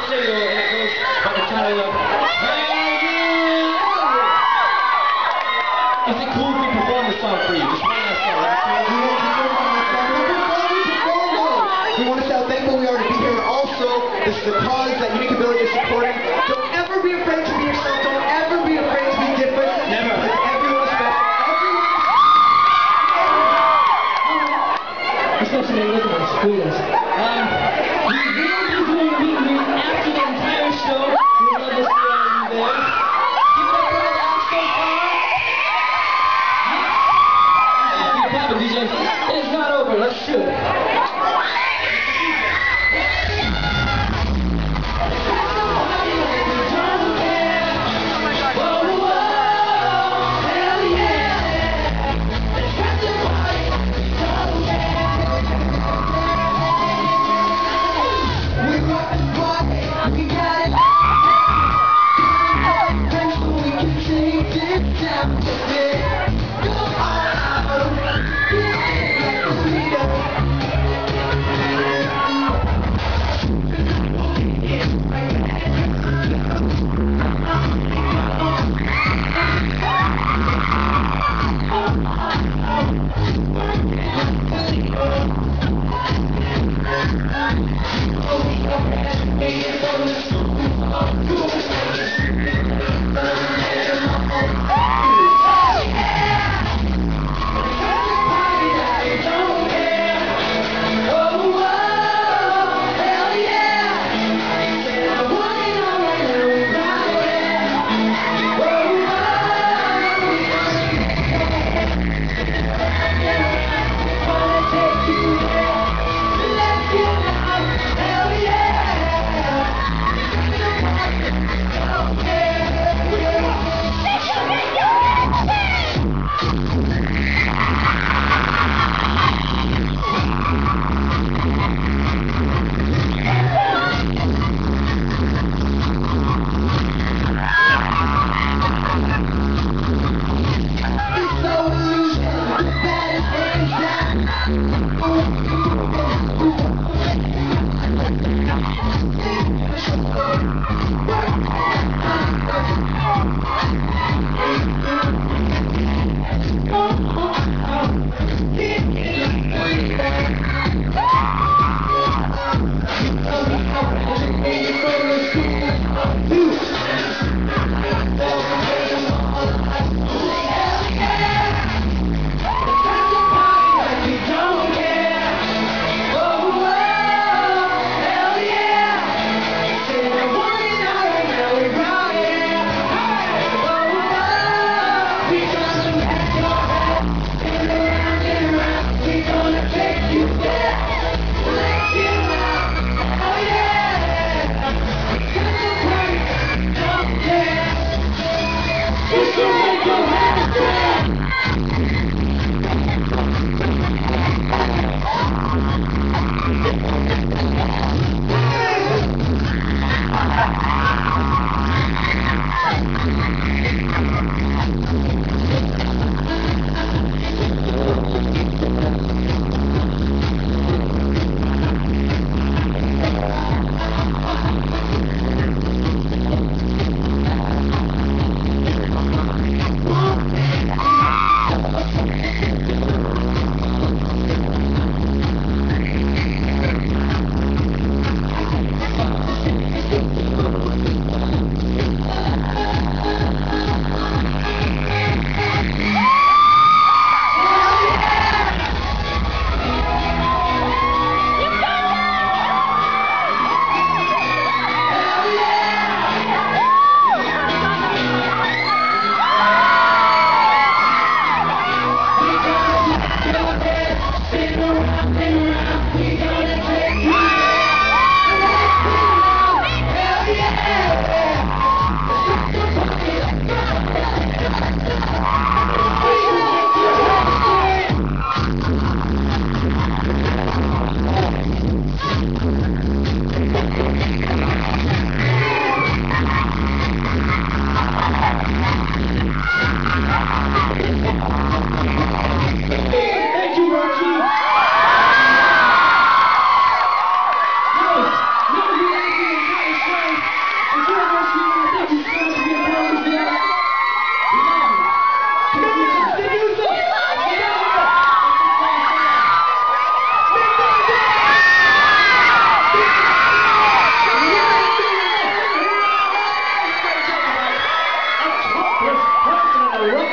Salcedo, and it goes by the title of Hell Yeah! Is it cool if we perform the song for you? Just one last song. We want to say how thankful we are to be here, and also, this is a cause that Unique Ability is supporting. Don't ever be afraid to be yourself. Don't ever be afraid to be different. Never. Because everyone's special. Especially look at my squeals. We will be doing a meet and greet after the entire show. We'd love to see all of you there. Give it up for the last so far. Keep clapping, DJ. It's not over. Let's shoot.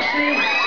stream.